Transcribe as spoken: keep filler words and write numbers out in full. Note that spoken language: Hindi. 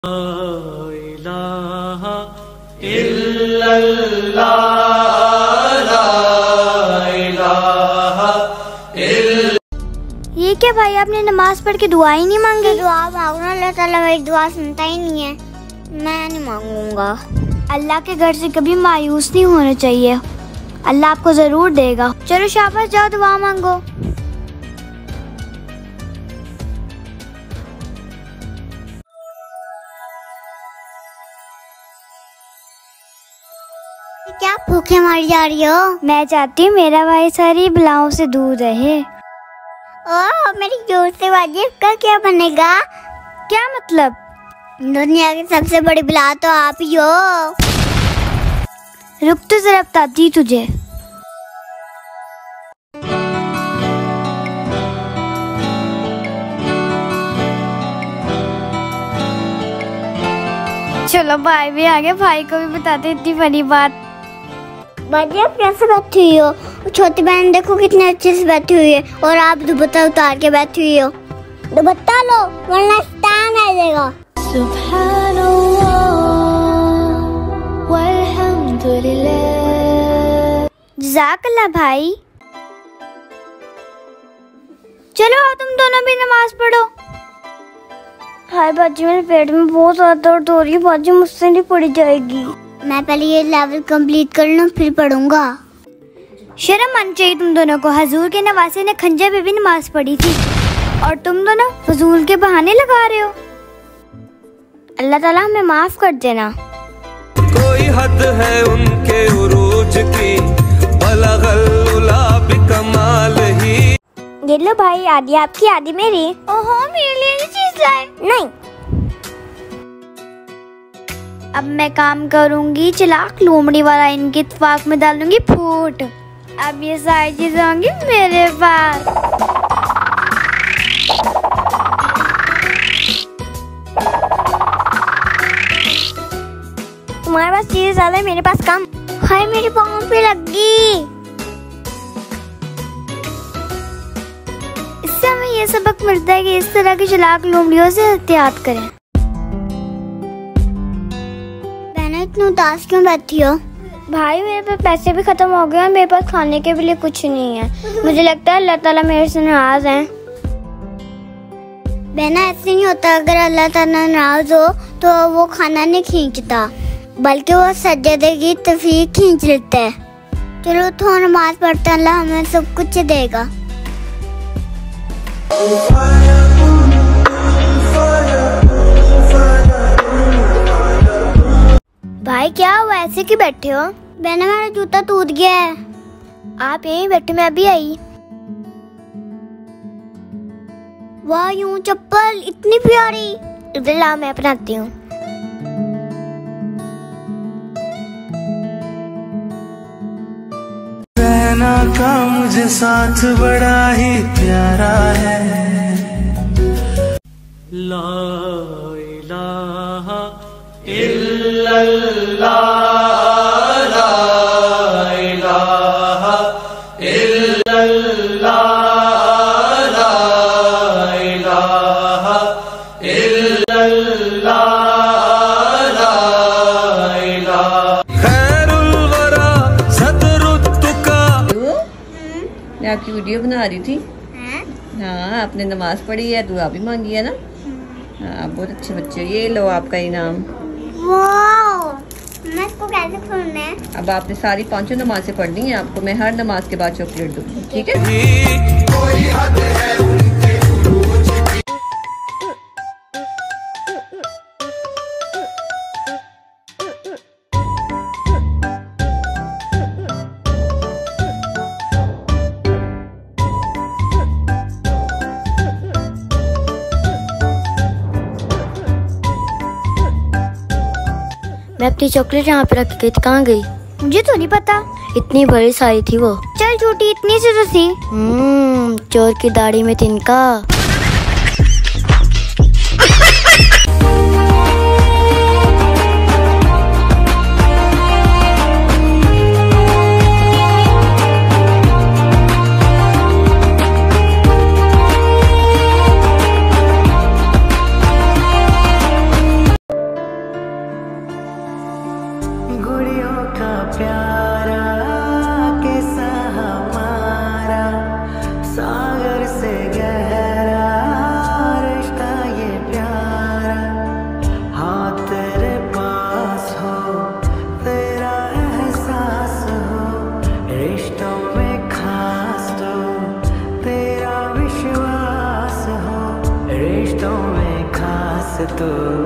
इलाहा इल्लल्लाह ला इलाहा इल्लल्लाह। ये क्या भाई, आपने नमाज पढ़ के दुआ ही नहीं मांगी? दुआ मांगो ना, अल्लाह ताला मेरी दुआ सुनता ही नहीं है। मैं नहीं मांगूंगा। अल्लाह के घर से कभी मायूस नहीं होना चाहिए, अल्लाह आपको जरूर देगा। चलो शाबाश, जाओ दुआ मांगो। क्या भूखे मर जा रही हो? मैं चाहती हूँ मेरा भाई सारी बलाओं से दूर रहे। ओह, मेरी जोर से वाजिब का क्या बनेगा? क्या मतलब? दुनिया की सबसे बड़ी बला तो आप ही हो। रुक तो जरा, बताती तुझे। चलो भाई भी आ गए, भाई को भी बताते इतनी बड़ी बात। बाजी, आप कैसे बैठी हुई हो? छोटी बहन देखो कितने अच्छे से बैठी हुई है, और आप दुपट्टा उतार के बैठी हुई हो। दुपट्टा लो वरना स्टैंड आ जाएगा। सुभानअल्लाह वल्हम्दुलिल्लाह। जज़ाकल्लाह भाई। चलो आओ तुम दोनों भी नमाज पढ़ो। हाय बाजी, मेरे पेट में बहुत ज्यादा दर्द हो रही है बाजी, मुझसे नहीं पढ़ी जाएगी। मैं पहले ये लेवल कंप्लीट कर लूं फिर पढ़ूंगा। शर्म आनी चाहिए तुम दोनों को। हजूर के नवासे ने खंजर पे भी नमाज पढ़ी थी, और तुम दोनों फजूल के बहाने लगा रहे हो। अल्लाह ताला हमें माफ कर देना। कोई हद है उनके उरूज की, बलगल उला बिकमाल ही। ये लो भाई, आधी आपकी आधी मेरी। ओहो, मेरे लिए ये चीज लाए। नहीं, अब मैं काम करूंगी चलाक लोमड़ी वाला, इनके इत्तेफाक में डाल दूंगी फूट। अब ये सारी चीजें होंगी मेरे पास। तुम्हारे पास चीजें ज्यादा है, मेरे पास कम। हाय, मेरे पाँव पे लगी। इससे हमें ये सबक मिलता है कि इस तरह की चलाक लोमड़ियों से एहतियात करें। इतनी उदास क्यों बैठी हो? भाई, मेरे पास पैसे भी खत्म हो गए और मेरे पास खाने के भी लिए कुछ नहीं है। मुझे लगता है अल्लाह ताला मेरे से नाराज है। बहना, ऐसे नहीं होता। अगर अल्लाह ताला नाराज हो तो वो खाना नहीं खींचता, बल्कि वो सज्जदे की तफीक खींच लेता है। चलो तो नमाज पढ़ते, अल्लाह हमें सब कुछ देगा। भाई क्या हुआ, ऐसे क्यों बैठे हो? मैंने मेरा जूता टूट गया है। आप यहीं बैठे, मैं अभी आई। वाह, यूं चप्पल इतनी प्यारी। इधर लाओ, मैं पहनाती हूँ। रहना का मुझे साथ बड़ा ही प्यारा है। ला इलाहा इल्लल्लाह ला इलाहा इल्लल्लाह ला इलाहा इल्लल्लाह ला इलाहा खैरुल वरा सदरुत्तुका। मैं आपकी वीडियो बना रही थी। हाँ, आपने नमाज पढ़ी है, दुआ भी मांगी है ना। हाँ, बहुत अच्छे बच्चे। ये लो आपका इनाम। मैं इसको कैसे खोलना है? अब आपने सारी पांचों नमाजें पढ़नी है, आपको मैं हर नमाज के बाद चॉकलेट दूंगी, ठीक है? कोई हद है उनके उरूज की। मैं अपनी चॉकलेट यहाँ पे रख के कहाँ गई? मुझे तो नहीं पता। इतनी बड़ी सारी थी वो। चल छोटी, इतनी सी तो थी। हम्म, चोर की दाढ़ी में तिनका। का प्यारा किस्सा हमारा, सागर से गहरा रिश्ता ये प्यारा। हाँ तेरे पास हो, तेरा एहसास हो, रिश्तों में खास तो तेरा विश्वास हो, रिश्तों में खास तो